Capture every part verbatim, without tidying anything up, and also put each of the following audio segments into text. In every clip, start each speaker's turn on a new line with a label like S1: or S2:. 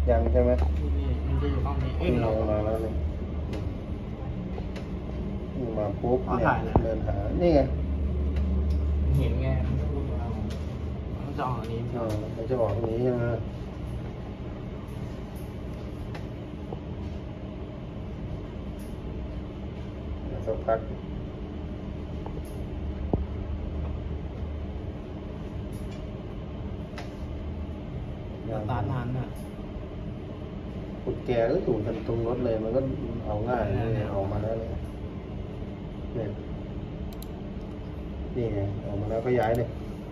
S1: ยังใช่ไหม
S2: นี่มันจะอยู่ห้องนี้เอ้ยเรา
S1: มาแล้วเนี่ยมาปุ๊บเนี่ยเดินหานี่ไง
S2: เห็นไงมันจะพูดเรามันจะออกอันนี้
S1: อ๋อมันจะออกตรงนี้ใช่ไหมสักพัก
S2: ตาทานน่ะ
S1: กุญแจก็ถูกกันตรงรถเลยมันก็เอาง่ายเลยออกมาแล้วเลยเนี่ยนี่ไงออกมาแล้วก็ย้ายเลย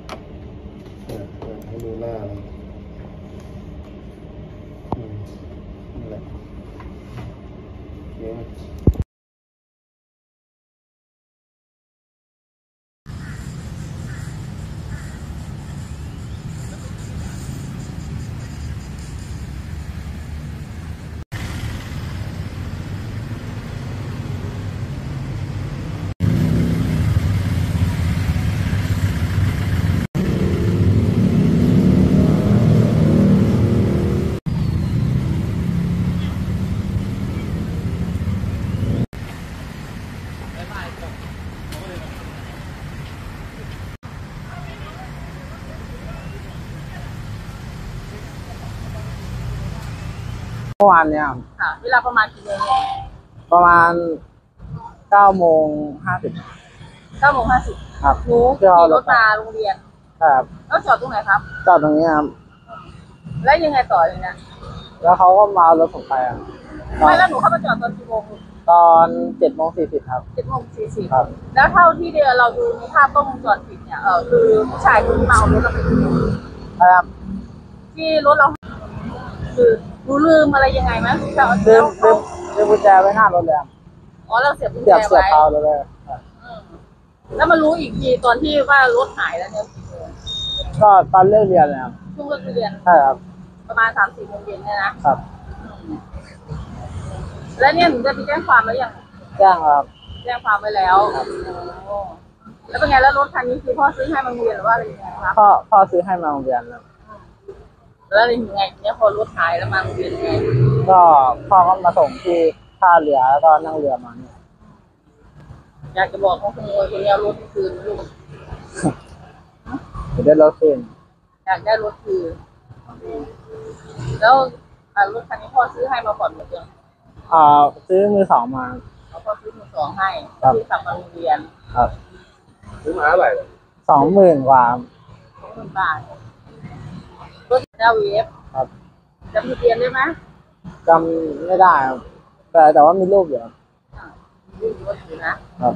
S1: ให้ดูหน้าเลยนี่แหละเนี่ย
S3: เมื่อวานเนี่ย
S4: ค่ะเวลาประมาณกี่โมง
S3: ประมาณเก้าโมงห้าสิบ
S4: เก้าโมงห้าสิบ
S3: ครับ
S4: หนูขี่รถมาโรงเรียน
S3: ครับ
S4: แล้วจอดตรงไหนครับ
S3: จอดตรงนี้ครับ
S4: แล้วยังไงต่ออย่างเงี้ย
S3: แล้วเขาก็มาเอารถผมไปอ่ะ
S4: ไม่แล้วหนูเข้ามาจอดตอนกี่โมง
S3: ตอนเจ็ดโมงสี่สิบครับ
S4: เจ็ดโมงสี่สิบครับแล้วเท่าที่เดียวเราดูในภาพกล้องวงจรปิดเนี่ยเออคือผู้ชายคนที่มาเอารถเราไป
S3: ครับ
S4: ที่รถเราคือรู้ลืมอะไรยังไงไหม
S3: ลืมลืมลืมกุญแจไว้หน้ารถเลย
S4: อ๋อเราเสียบกุญ
S3: แจ
S4: ไว้
S3: เสียบเท้าเลย
S4: แล้วมารู้อีกทีตอนที่ว่ารถหายแล้วเนี่ย
S3: ก็ตอนเลิกเรียนเลยครับ
S4: ช่วงเลิกเรียน
S3: ใช่ครับ
S4: ประมาณสามสี่โมงเย็นเนี่ยนะครับแล้วเนี่ยหนูจะไปแจ้งความแล้วยัง
S3: แจ้งครับ
S4: แจ้งความไปแล้วแล้วเป็นไงแล้วรถคันนี้คือพ่อซื้อให้มาโรงเรียนหรือว่าอะไรยังไงครับ
S3: พ่อพ่อซื้อให้มาโรงเรียนครับ
S4: แล้วยังไงเนี่ยพอรถหายแล้วมาโรงเรียนไง
S3: ก็พ่อก็มาส่งที่ท่าเรือแล้วก็นั่งเรือมาเนี่ย
S4: อยากจะบอกเขาขโมยคนนี้เอารถคืนลูก
S3: อยากได้รถคืน
S4: อยากได้รถคืนแล้วรถคันนี้พ่อซื้อให้มาก่อนหมดยัง
S3: อ่าซื้อมือสองมา
S4: เขาพ่อซื้อมือสองให้ที่ขับมาโรงเรียน
S3: ครับ
S1: ซื้อมาเท่าไหร่
S3: สองหมื่นกว่า
S4: สองหมื่นบาทรถดาวเวฟ
S3: ครับ
S4: จำทะเบียนได้ไหม
S3: จำไม่ได้ครับแต่แต่ว่ามีรูปอยู่
S4: รูปรถอยู่นะครับ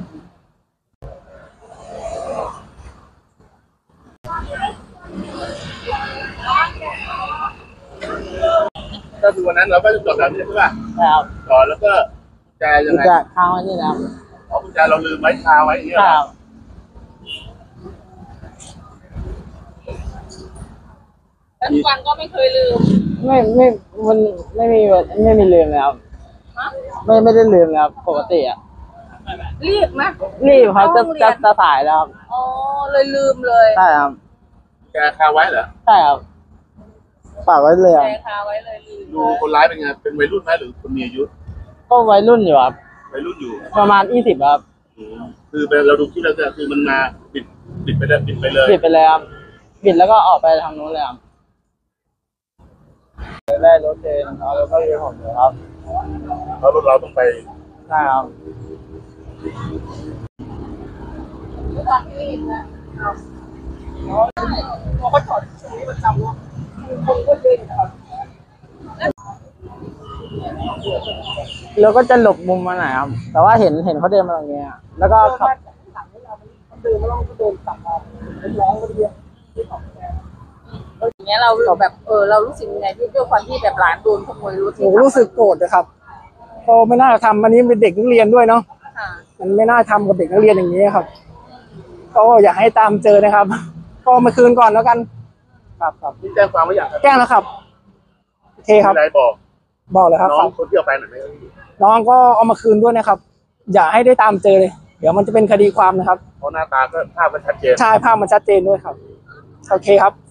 S1: ก็คือวันนั้นเราก็จอดแบบนี้ใช่ป่ะ
S3: ครับ
S1: จอดแล้วก็แจยังไง
S3: จะค้างไว้นี่นะครับ
S1: อ๋อกุญแจเราลืมไว้คาไว้อย่างเงี้ย
S3: ครับ
S4: แล้วทุกวันก็ไม่เคยลืม
S3: ไม่ไม่มันไม่มีไม่มีลืมแล้วไม่ไม่ได้ลืมแล้วปกติอ่ะ
S4: รีบไหม
S3: รีบครับจะจะจะสายแล้ว
S4: อ๋อเลยลืมเลย
S3: ใช่ครับ
S1: แกคาไว้เหรอ
S3: ใช่ครับฝากไว้เลย
S4: แกคาไว้เลยลืม
S1: ดูคนร้ายเป็นไงเป็นวัยรุ่นไหมหรือคนมีอายุ
S3: ก็วัยรุ่นอยู่ครับ
S1: วัยรุ่นอยู่
S3: ประมาณยี่สิบครับ
S1: คือเราดูคลิปแล้วคือมันมาปิดปิดไปเลยปิดไปเลย
S3: ปิดไปเลยครับปิดแล้วก็ออกไปทางนู้นเลยครับได้รถเองเอาแล้วก็เรียกผมเลยครับ
S1: เพราะรถเราต้องไป
S3: ใช่ครับ
S4: เขาถอดชุดนี้ประจำว่าคนก็เยอะครับ
S3: แล้วก็จะหลบมุมมาไหนครับแต่ว่าเห็นเห็นเขาเดินมาตรงนี้แล้วก็ขับ
S4: เดินมาลองเดินกลับมาร้องก็เรียกอย่างเงี้ยเราแบบเออเรารู้สึกยังไงที่ด้วยความที่แบบหลานโดนขโมยรถ
S3: หนูรู้สึกโกรธนะครับพอไม่น่าทำอันนี้เป็นเด็กนักเรียนด้วยเนาะมันไม่น่าทำกับเด็กนักเรียนอย่างนี้ครับก็อยากให้ตามเจอนะครับก็มาคืนก่อนแล้วกันครับครับ
S1: ที่แจ้งความไว้อย่าง
S3: แจ้งแล้วครับโอเคครับ
S1: อะไรบอก
S3: บอกเลยครับ
S1: น้องคนที่เอาไปหน่อยไหม
S3: น้องก็เอามาคืนด้วยนะครับอย่าให้ได้ตามเจอเลยเดี๋ยวมันจะเป็นคดีความนะครับ
S1: เพราะหน้าตาก็ภาพมันชัดเจน
S3: ใช่ภาพมันชัดเจนด้วยครับโอเคครับ